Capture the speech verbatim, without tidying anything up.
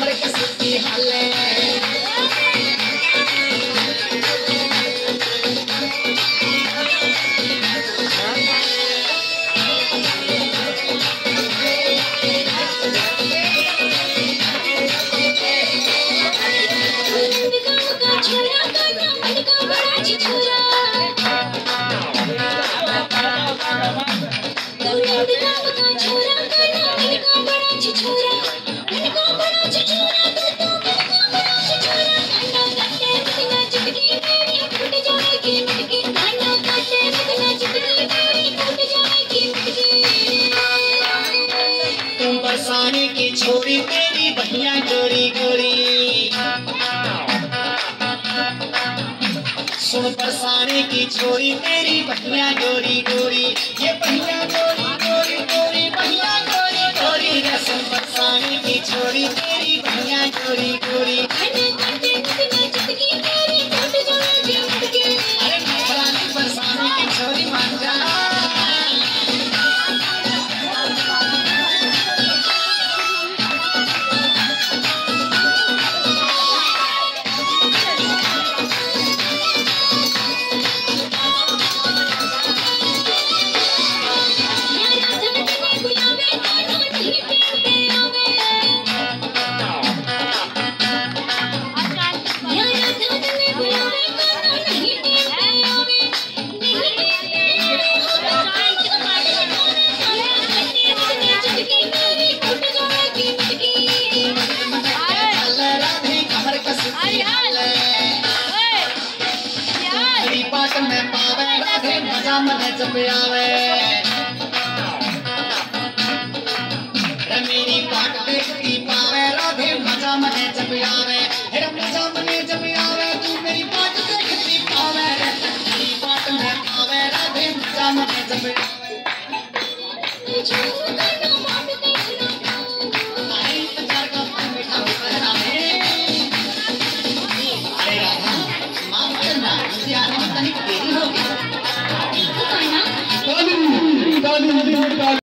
कमर कसती हाले बरसाने की छोरी तेरी बहिया गोरी गोरी सुन बरसाने की छोरी तेरी बहिया गोरी गोरी ये बहिया गोरी गोरी गोरी बहिया गोरी गोरी रसम बरसाने की छोरी तेरी बहिया गोरी गोरी अरे बरसाने की छोरी मान जा मजा मने चपियावे मेरी पाट देखती पावे राधे मजा मने चपियावे हेरा मजा मने चपियावे तू मेरी पाट देखती पावे मेरी पाट में पावे राधे मजा मने चपियावे